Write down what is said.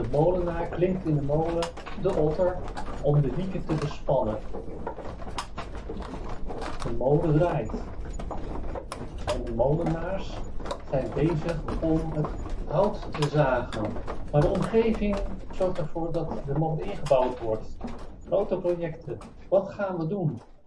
molenaar klinkt in de molen de otter om de wieken te bespannen. De molen draait. En de molenaars zijn bezig om het hout te zagen. Maar de omgeving zorgt ervoor dat de molen ingebouwd wordt. Grote projecten. Wat gaan we doen?